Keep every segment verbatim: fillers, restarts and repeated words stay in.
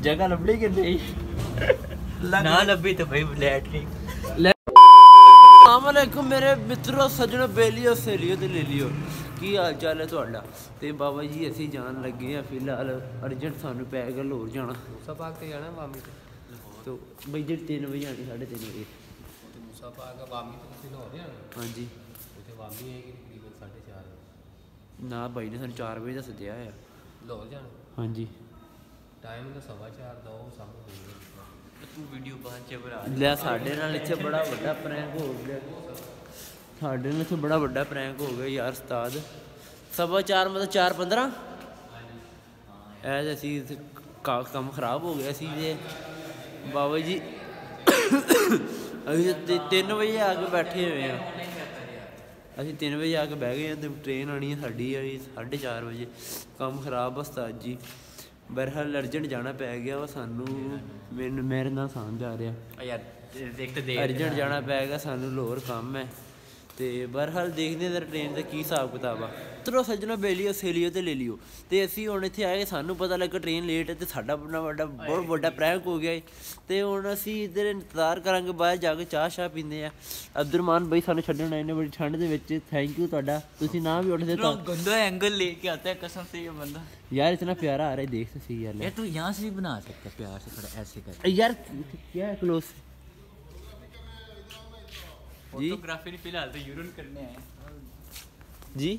जगह लभड़ी कि नहीं ना लभी तो भाई लैटरिन। अस्सलामुअलैकुम मेरे मित्रों सज्जनों बेलियो सहेलियो ते ले लियो की हाल चाल है तुहाडा। ते बाबा जी असीं जान लगे हैं फिलहाल अर्जेंट सानू पै गया लाहौर जाना। मूसा पाक ते जाना वामी ते तो बई जी तीन बजे आनी साढ़े तीन बजे मूसा पाक वामी तो तुसीं लाहौर जाना। हाँ जी उत्थे वामी आएगी तकरीबन साढ़े चार ना भाई ने सानू चार बजे का सद्या है लाहौर जाना। हाँ जी टाइम तो सवा चार दो सामने तू वीडियो बाद च बना ले साढ़े नाल इत्थे बड़ा बड़ा प्रैंक हो गया। साढ़े नाल इत्थे बड़ा बड़ा प्रैंक हो गया यार उस्ताद। सवा चार मतलब चार पंद्रह ऐसे असी काम खराब हो गया सी ते बाबा जी अभी तीन बजे आके बैठे हुए हैं। असी तीन बजे आके बह गए हैं तो ट्रेन आनी है साड़ी साढ़े चार बजे। काम खराब उस्ताद जी बहरहाल अर्जेंट जाना पै गया वा सानू मैनू मेरे नाल सान जा रहा यार देख तो दे अर्जेंट जाना पै गया सानू लाहौर काम है। तो बहरहाल देखते हैं ट्रेन का की हिसाब किताब आ। चलो सज्जनों बेलियो सहेलियो तो ले लियो। तो असी हुण इत्थे आए सानू पता लगा ट्रेन लेट है तो साडा बड़ा बड़ा बहुत बड़ा प्रैंक हो गया है। तो हुण असी इधर इंतजार करांगे बाहर जाके चाह शाह पींदे आ। अब्दुरमान भाई सानू छड्डण आए ने बड़ी ठंड दे विच थैंक यू तुहाडा तुसीं ना भी उठदे तो गंदा एंगल लेके आता है कसम से ये बंदा यार इतना प्यारा आ रहा है देख तो सही यार। यार तू यहाँ से भी बना सकता है प्यार से थोड़ा ऐसे कर यार क्या है क्लोज जी फोटोग्राफी फिलहाल तो यूरिन करने आए जी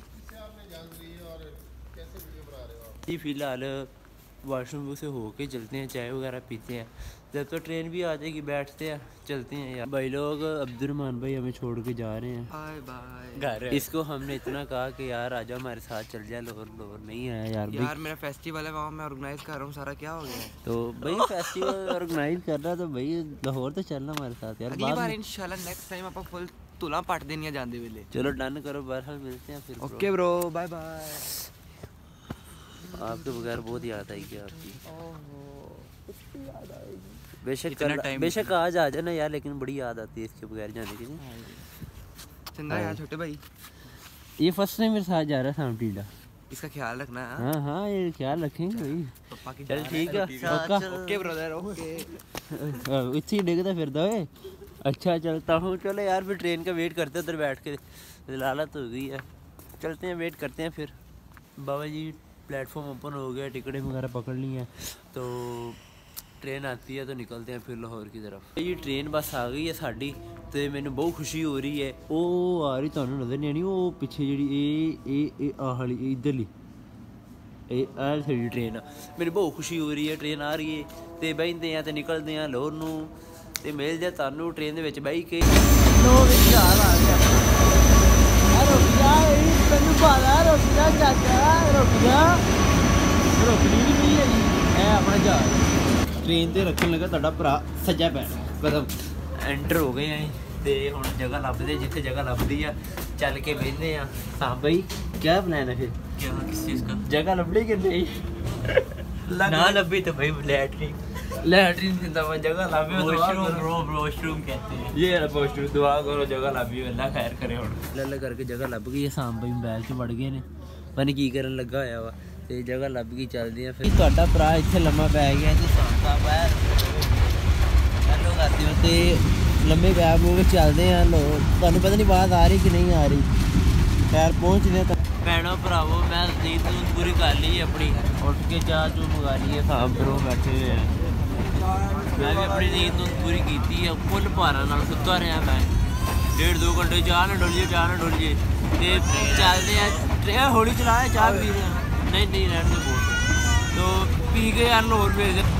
जी फिलहाल वॉशरूम से होके चलते हैं चाय वगैरह पीते हैं। जब तो ट्रेन भी आ जाएगी बैठते हैं चलते हैं यार। भाई लोग अब्दुरमान भाई हमें छोड़ के जा रहे हैं बाय बाय घर। इसको हमने इतना कहा कि यार आजा हमारे साथ चल जाए लाहौर लाहौर नहीं आया यार। यार मेरा फेस्टिवल है वहाँ मैं ऑर्गेनाइज कर रहा हूँ सारा क्या हो गया है। तो भाई फेस्टिवल ऑर्गेनाइज कर रहा तो भाई लाहौर तो चलना हमारे साथ यार। अगली बार इंशाल्लाह नेक्स्ट टाइम आप फुल तुला पट देनी जाते वेले। चलो डन करो बहरहाल मिलते हैं फिर। Okay bro bye bye. आपके बगैर बहुत याद आएगी आपकी। बेशक टाइम बेशक आज आ जाना यार लेकिन बड़ी याद आती है इसके बगैर जाने की। चंगा यार छोटे भाई ये फर्स्ट टाइम मेरे साथ जा रहा है शाम टीला। इसका ख्याल रखना है। हाँ हाँ ये ख्याल रखेंगे भाई। पापा की चल ठीक है ओके ब्रदर ओके। इसी डिगता फिर दो। अच्छा चलता हूँ चलो यार फिर ट्रेन का वेट करते उधर बैठ के लालत हो गई है। चलते हैं वेट करते हैं फिर। बाबा जी प्लेटफॉर्म ओपन हो गया टिकटें वगैरह पकड़ ली हैं तो ट्रेन आती है तो निकलते हैं फिर लाहौर की तरफ। ये ट्रेन बस आ गई है साड़ी तो मैंने बहुत खुशी हो रही है। वो आ रही तुहानू नज़र नहीं आनी वो पिछे जी आली इधरली साड़ी ट्रेन मैंने बहुत खुशी हो रही है। ट्रेन आ रही है तो बहते हैं तो निकलते हैं लाहौर नूं ते मिलदे तुहानू ट्रेन दे विच बही के। लो विच हाल आ गया रुक जा तैनू पता रुक जा चाचा रुक जा रुकनी भी नहीं है है अपना जहाज ट्रेन ते रखन लगा तुहाडा भरा सज्जा पैर मतलब एंटर हो गए हैं ते हुण जगह लभदे जिथे जगह लभदी आ चल के बहते हैं। हाँ भाई क्या प्लान है फिर क्या किस चीज़ का जगह लभड़ी कि नहीं ना लभी तो भाई लैटरिन लैटरिन जगह लाभी वॉशरूम ब्रो वॉशरूम कहते हैं ये वॉशरूम दुआ करो जगह लाभी अल्लाह खैर करे हुण लल्ला करके जगह लभ गई है। शाम भाई मोबाइल च वड़ गए ने पता नहीं की करन लगा होया वा ते जगह लभ गई चलदे आ फिर। तुहाडा भरा इत्थे लम्मा पै गया ते सांता बाहर हेलो करते हो ते लम्मे पै पो के चलदे आ लो तुहानू पता नहीं बात आ रही कि नहीं आ रही खैर पहुंचदे तक भैनों भरावो मैं नींद नूंद पूरी कर ली अपनी उठ के चाह चू मंगा ली है। शाम फिर बैठे हुए हैं मैं भी अपनी नींद नूंद पूरी की है फुल भारा नाल सुता रहा मैं डेढ़ दो घंटे चाह ना डुल जे चाह ना डुल जे ते चलते हैं ट्रेन हौली चलाया चाह पी रहे हैं नहीं नहीं रहने बोल तो पी के यार लाहौर भेज दे।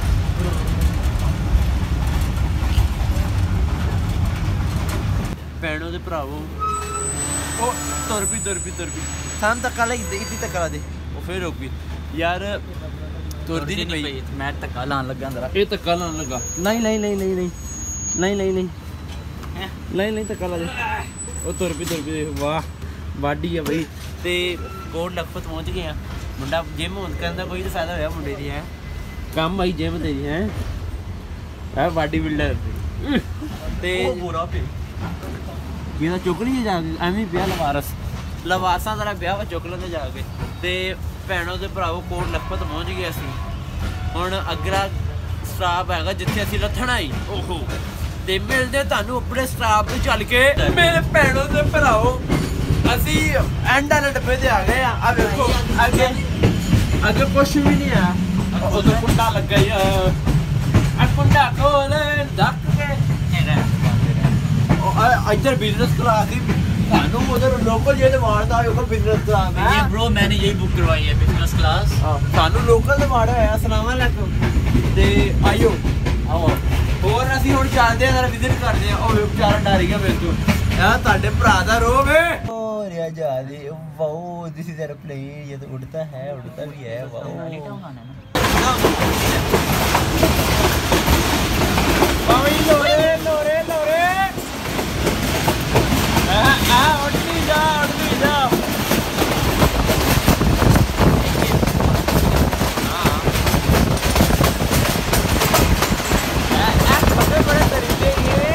भैनों के भरावो ओ तुर पी तुर पी तुर पी सानू धक्का लगी इतनी धक्का ला दे वो फिर रुक गई यार तुरदी नहीं पई मैं धक्का लान लगा जरा ये धक्का लान लगा नहीं नहीं नहीं नहीं नहीं नहीं नहीं नहीं नहीं नहीं धक्का ला दे वो तुर पी तुर पी वाह वाडी है भाई ते कोट लखपत पहुंच गए हैं। मुंडा जिम होने का कोई तो फायदा होया मुंडे दी है कम आई जिम तेरी है है बॉडी बिल्डर ते पूरा पे ये चुक ली जाके एवं ब्याह लवारस लवारसा जरा ब्याह चुक लेंगे जाके। तो भैनों के भरावो कोट लखपत पहुँच गए असी ਹੁਣ ਅਗਲਾ ਸਟਾਪ ਹੈਗਾ ਜਿੱਥੇ ਅਸੀਂ ਲੱਥਣਾ ਹੀ ਓਹੋ ਤੇ ਮਿਲਦੇ ਤੁਹਾਨੂੰ ਆਪਣੇ ਸਟਾਪ ਤੇ ਚੱਲ ਕੇ ਮੇਰੇ ਭੈਣੋ ਤੇ ਭਰਾਓ ਅਸੀਂ ਐਂਡ ਵਾਲੇ ਡੱਬੇ ਤੇ ਆ ਗਏ ਆ ਆ ਵੇਖੋ ਅੱਗੇ ਅੱਗੇ ਕੁਛ ਵੀ ਨਹੀਂ ਆ ਉਦੋਂ ਕੁੰਡਾ ਲੱਗਾ ਹੀ ਆ ਕੁੰਡਾ ਖੋਲੇ ਧੱਕ ਕੇ इधर बिजनेस क्लास ही सानू उधर लोकल जे मारदा है ओकर बिजनेस क्लास ये ब्रो मैंने यही बुक करवाई है बिजनेस क्लास सानू लोकल ते मारा है अस्सलाम वालेकुम ते आइयो आओ ਹੋਰ ਅਸੀਂ ਹੁਣ ਚੱਲਦੇ ਆ ਜਰਾ ਵਿਜ਼ਿਟ ਕਰਦੇ ਆ ਉਹ ਵਿਚਾਰਾ ਡਰ ਗਿਆ ਮੇਰੇ ਤੋਂ ਆ ਤੁਹਾਡੇ ਭਰਾ ਦਾ ਰੋਬ ਹੈ और या जा दे वाओ दिस इज एयरप्लेन ये तो उड़ता है उड़ता भी है वाओ बावी लोरे लोरे लोरे आ उड़ती जा उड़ती जा हां आ बड़े बड़े तरीके ये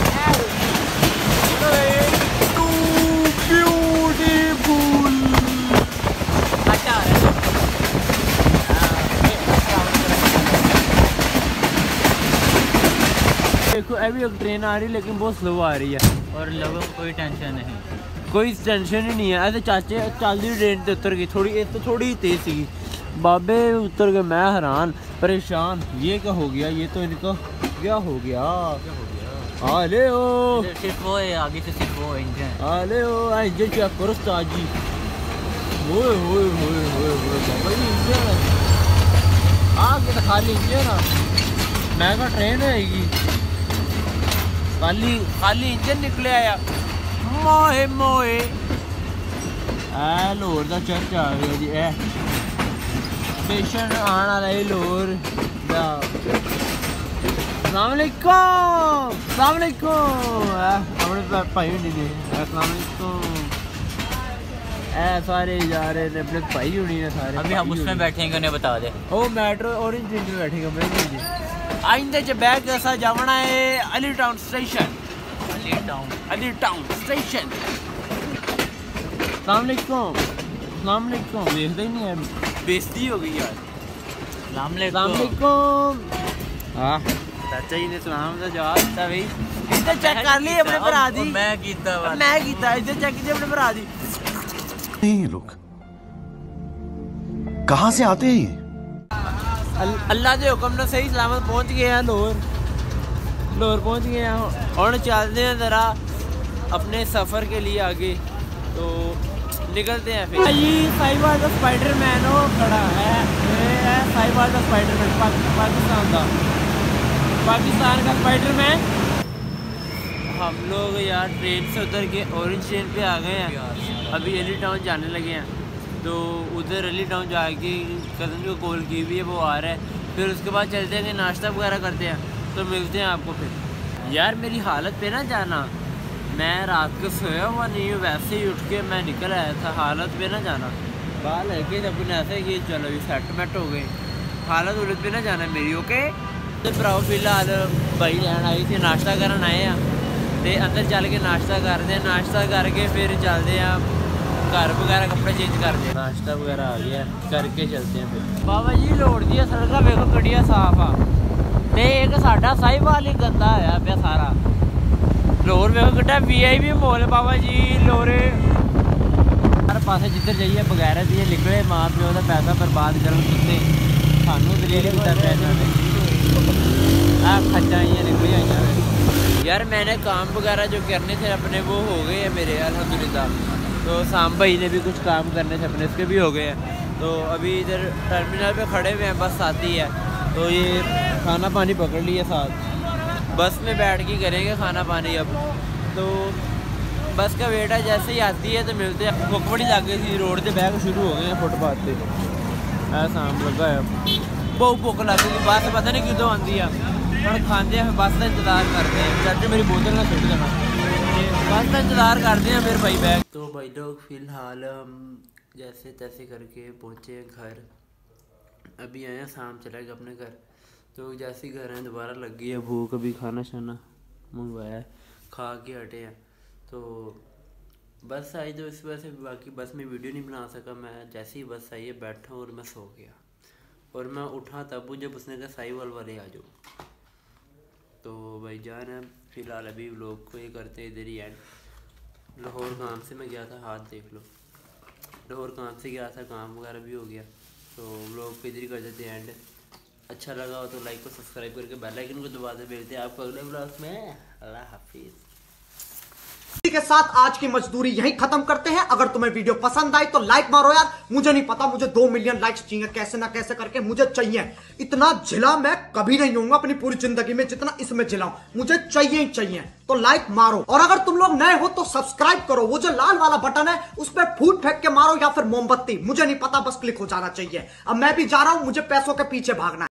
टू ब्यूटीफुल अच्छा देखो अभी एक ट्रेन आ रही है लेकिन बहुत स्लो आ रही है और लोगों को कोई टेंशन नहीं कोई टेंशन ही नहीं है ऐसे चाचे चलती ट्रेन से उतर गई थोड़ी एक तो थोड़ी ही तेज सी बाबे उतर गए मैं हैरान परेशान ये क्या हो गया ये तो इनका क्या हो गया आले ओ सिर्फ वो है आगे से सिर्फ वो इंजन आले ओ इंजन चेक करो उस्ताद जी ओए ओए ओए ओए ओए बाबा ये इंजन आगे तो खाली इंजन है मैं का ट्रेन है खाली खाली इंजन निकले आया मोए मोए ए लोर दा चर्च आ गया जी ए स्टेशन आने वाला है लोर दा अस्सलाम वालेकुम अस्सलाम वालेकुम अपने भाई हुनी ने अस्सलाम वालेकुम ए सारे जा रहे ने अपने भाई हुनी ने सारे अभी हम उसमें बैठेंगे उन्हें बता दे ओ मेट्रो ऑरेंज ट्रेन में बैठेंगे मैं आइंदे च बैग असा जावना है Ali Town station Ali Town Ali Town station अस्सलाम वालेकुम अस्सलाम वालेकुम देखते ही नहीं है बेइज्जती हो गई यार अस्सलाम अस्सलाम वालेकुम हां चाचा जी ने सलाम दा जवाब दिता भाई इधर चेक कर ली अपने भरा दी मैं कीता मैं कीता इधर चेक कीजिए अपने भरा दी नहीं ये लोग कहां से आते हैं अल्लाह के हुक्म ने सही सलामत पहुंच गए हैं लाहौर लाहौर पहुंच गए हैं और चलते हैं ज़रा अपने सफ़र के लिए आगे तो निकलते हैं फिर ये साहिवाल का स्पाइडरमैन वो खड़ा है ये है साहिवाल का स्पाइडरमैन पाकिस्तान का पाकिस्तान का स्पाइडरमैन हम लोग यार ट्रेन से उतर के ऑरेंज ट्रेन पे आ गए हैं अभी एली टाउन जाने लगे हैं तो उधर अली टाउन जाके कज़न को कॉल की हुई है वो आ रहा है फिर उसके बाद चलते हैं कि नाश्ता वगैरह करते हैं तो मिलते हैं आपको फिर यार मेरी हालत पे ना जाना मैं रात को सोया हुआ नहीं हूँ वैसे ही उठ के मैं निकल आया था हालत पे ना जाना बाल है कि जब ऐसे कि चलो ये सेटलमेंट हो गई हालत उलट पे ना जाना मेरी ओके तो भराओ फिलहाल भाई लैन आई थी नाश्ता करन आए हैं तो अंदर चल के नाश्ता करते हैं नाश्ता करके फिर चलते हैं घर वगैरह कपड़े चेंज करते हैं नाश्ता वगैरह आ गया करके चलते हैं फिर बाबा जी लोड़ दी सड़क वेखो कड़िया साफ आ ते एक साडा साहिवाल ही गंदा होया पिया सारा लाहौर वेखो कितना वी आई पी माहौल बाबा जी लोरे हर पासे जिधर जाइए बगैर दिए निकले माँ प्यो का पैसा बर्बाद करन कितने सानू दलील किया पैसा आ खज्जा इयां निकली आइयां यार मैंने काम वगैरह जो करने थे अपने वो हो गए हैं मेरे अल्हम्दुलिल्लाह तो साम भाई ने भी कुछ काम करने थे अपने इसके भी हो गए हैं तो अभी इधर टर्मिनल पे खड़े हुए हैं बस आती है तो ये खाना पानी पकड़ लिया साथ बस में बैठ के करेंगे खाना पानी अब तो बस का वेट है जैसे ही आती है तो मिलते हैं भुख बड़ी लग गई थी रोड से बैग शुरू हो गए हैं फुटपाथ पे ऐसा लगा है बहुत भुख लग गई बस पता नहीं कितों आती है हम खाते हैं बस का इंतज़ार करते हैं चाचे मेरी बोतल ना सुट देना बस का इंतज़ार करते हैं फिर भाई बैग तो भाई लोग फ़िलहाल हम जैसे तैसे करके पहुँचे घर अभी आए हैं शाम चलेगा अपने घर तो जैसे ही घर हैं दोबारा लग गई है भूख अभी खाना शाना मंगवाया है खा के हटे हैं तो बस आई तो इस वजह से बाकी बस में वीडियो नहीं बना सका मैं जैसे ही बस आई है बैठा और मैं सो गया और मैं उठा तब जब उसने कहा साहिवाल वाले आ जाओ। तो भाई जान है फ़िलहाल अभी व्लॉग को ये करते इधर ही एंड। लाहौर काम से मैं गया था, हाथ देख लो, लाहौर काम से गया था, काम वगैरह भी हो गया। तो व्लॉग को इधर ही कर देते एंड। अच्छा लगा हो तो लाइक को सब्सक्राइब करके बेल आइकन को दबा दे। मिलते हैं आपको अगले व्लॉग में। अल्लाह हाफिज़। इसी के साथ आज की मजदूरी यहीं खत्म करते हैं। अगर तुम्हें वीडियो पसंद आई तो लाइक मारो यार। मुझे नहीं पता, मुझे दो मिलियन लाइक्स चाहिए, कैसे ना कैसे करके मुझे चाहिए। इतना झिला मैं कभी नहीं होऊंगा अपनी पूरी जिंदगी में जितना इसमें झिलाऊं, मुझे चाहिए ही चाहिए। तो लाइक मारो, और अगर तुम लोग नए हो तो सब्सक्राइब करो। वो जो लाल वाला बटन है उस पर फूट फेंक के मारो या फिर मोमबत्ती, मुझे नहीं पता, बस क्लिक हो जाना चाहिए। अब मैं भी जा रहा हूं, मुझे पैसों के पीछे भागना है।